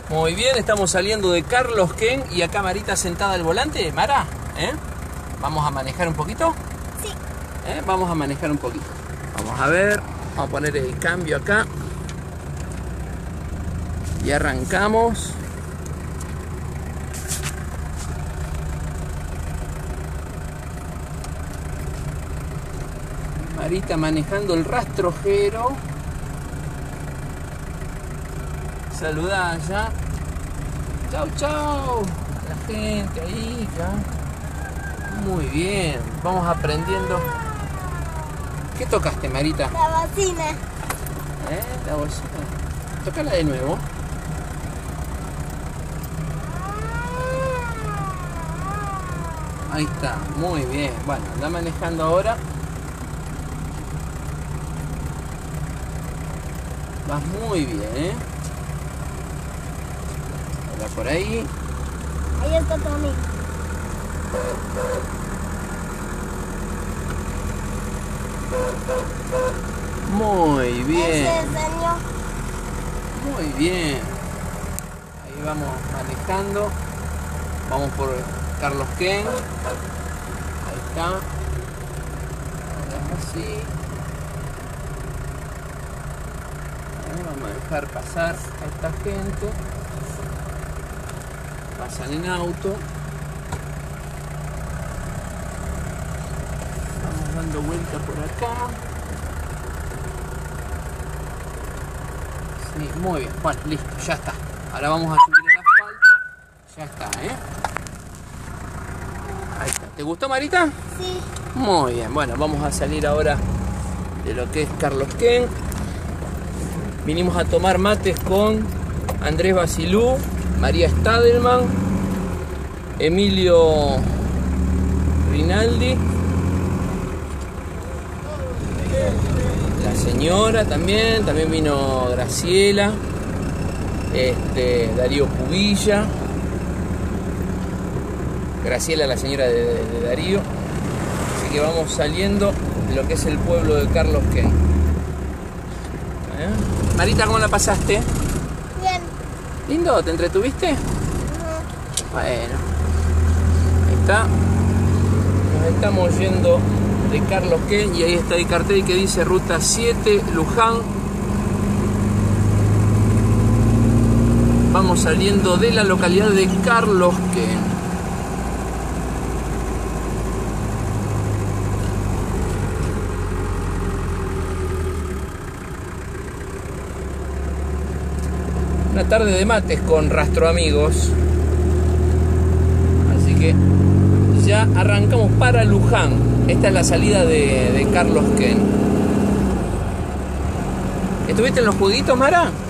Muy bien, estamos saliendo de Carlos Ken y acá Marita sentada al volante. Mara, ¿vamos a manejar un poquito? Sí. Vamos a manejar un poquito. Vamos a ver, vamos a poner el cambio acá. Y arrancamos. Marita manejando el rastrojero. Saludá allá. Chau, chau. A la gente ahí, ya. Muy bien. Vamos aprendiendo. ¿Qué tocaste, Marita? La bocina. La bocina. Tócala de nuevo. Ahí está. Muy bien. Bueno, anda manejando ahora. Vas muy bien, Hola por ahí. Ahí está tu amigo. Muy bien. Ese señor. Muy bien. Ahí vamos manejando. Vamos por Carlos Ken. Ahí está. Ahora así. Vamos a dejar pasar a esta gente. Pasan en auto. Vamos dando vuelta por acá. Sí, muy bien. Bueno, listo, ya está. Ahora vamos a subir el asfalto. Ya está, Ahí está. ¿Te gustó, Marita? Sí. Muy bien. Bueno, vamos a salir ahora de lo que es Carlos Ken. Vinimos a tomar mates con Andrés Basilú, María Stadelman, Emilio Rinaldi, la señora también vino Graciela, Darío Cubilla, Graciela, la señora de Darío. Así que vamos saliendo de lo que es el pueblo de Carlos Ken. Marita, ¿cómo la pasaste? Bien. ¿Lindo? ¿Te entretuviste? Bueno. Ahí está. Nos estamos yendo de Carlos Ken y ahí está el cartel que dice Ruta 7, Luján. Vamos saliendo de la localidad de Carlos Ken. Una tarde de mates con Rastro Amigos. Así que ya arrancamos para Luján. Esta es la salida de Carlos Ken. ¿Estuviste en los jueguitos, Mara?